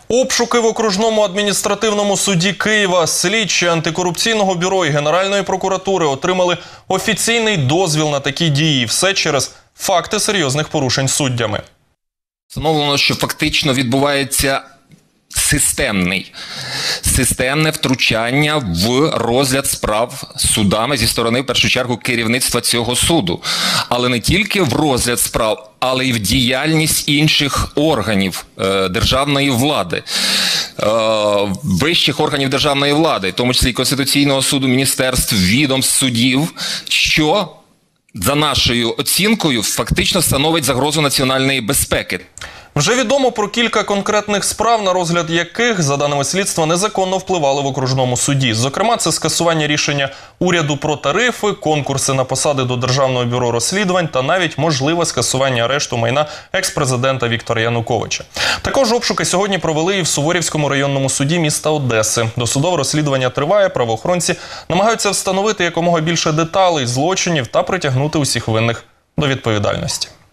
Обшуки в окружному адміністративному суді Києва. Слідчі антикорупційного бюро і Генеральної прокуратури отримали офіційний дозвіл на такі дії. Все через факти серйозних порушень суддями. Встановлено, що фактично відбувається системне втручання в розгляд справ судами зі сторони, в першу чергу, керівництва цього суду. Але не тільки в розгляд справ, але й в діяльність інших органів державної влади, вищих органів державної влади, в тому числі Конституційного суду, міністерств, відомств, судів, що, за нашою оцінкою, фактично становить загрозу національної безпеки. Вже відомо про кілька конкретних справ, на розгляд яких, за даними слідства, незаконно впливали в окружному суді. Зокрема, це скасування рішення уряду про тарифи, конкурси на посади до Державного бюро розслідувань та навіть можливе скасування арешту майна екс-президента Віктора Януковича. Також обшуки сьогодні провели і в Суворівському районному суді міста Одеси. Досудове розслідування триває, правоохоронці намагаються встановити якомога більше деталей злочинів та притягнути усіх винних до відповідальності.